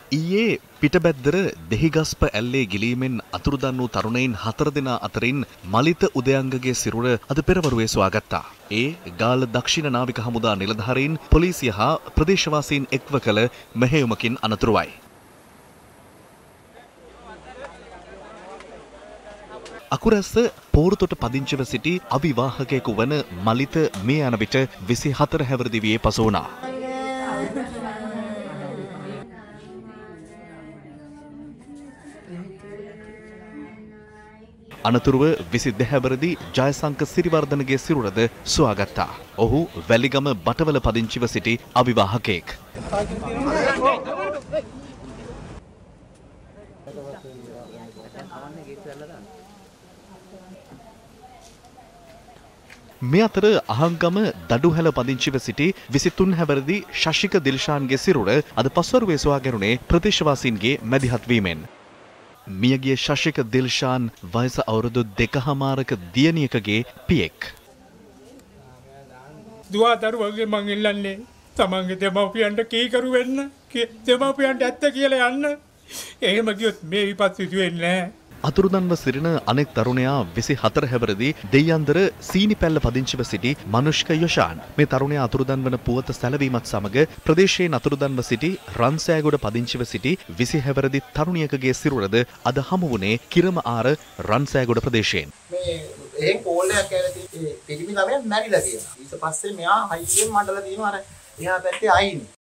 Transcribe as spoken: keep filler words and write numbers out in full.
ඊයේ පිටබැද්දර දෙහිගස්ප ඇල්ලේ ගිලීමෙන් අතුරුදන් වූ තරුණයින් හතර දෙනා අතරින් මලිත උදයංගගේ සිරුර අද පෙරවරුවේ සොයාගත්තා. ඒ ගාල්ල දක්ෂිණ නාවික හමුදා නිලධාරීන් පොලිසිය හා ප්‍රදේශවාසීන් එක්ව කළ මෙහෙයුමකින් අනතුරුවයි. අකුරැස්ස පෝරුතොට පදිංචිව සිටි අවිවාහකයෙකු වන මලිත මේ යන විට විසි හතර හැවිරිදිවියේ පසු වුණා. අනතුරුව විසි දෙහැවිරිදි ජයසංක සිරිවර්ධනගේ සිරුරද සොයාගත්තා. ඔහු වැලිගම බටවල පදිංචිව සිටි අවිවාහකයෙක්. මේ අතර අහංගම දඩුහැල පදිංචිව සිටි විසි තුන් හැවිරිදි ශශික දිල්ෂාන්ගේ සිරුර අද පස්වරුවේ සොයා ගැනුණේ ප්‍රදේශවාසීන්ගේ මැදිහත් වීමෙන්. මියගිය ශශික දිල්ෂාන් වයස අවුරුදු දෙකහමාරක දියණියකගේ පියෙක්. දුවා දරුවගේ මං ඉල්ලන්නේ තමන්ගේ දෙමව්පියන්ට කීකරු වෙන්න, දෙමව්පියන්ට ඇත්ත කියලා යන්න. එහෙම ගියොත් මේ විපත් සිදු වෙන්නේ නැහැ. අතුරුදන්ව සිටින අනෙක් තරුණයා විසි හතර හැවිරිදි දෙයන්දර සීනිපැල්ල පදිංචිව සිටි මනුෂ්ක යොෂාන්. මේ තරුණයා අතුරුදන් වන පුවත සැලවීමත් සමග ප්‍රදේශයෙන් අතුරුදන්ව සිටි රන්සෑගොඩ පදිංචිව සිටි විසි හැවිරිදි තරුණියකගේ සිරුරද අද හමු වුණේ කිරම ආර රන්සෑගොඩ ප්‍රදේශයෙන්. මේ එහෙන් කෝල් එකක් කියලා තිබ්බේ පිළිමි ළමයා මැරිලා කියලා. ඊට පස්සේ මෙයා හයියෙන් මඩලා දිනවා අර එහා පැත්තේ අයින්.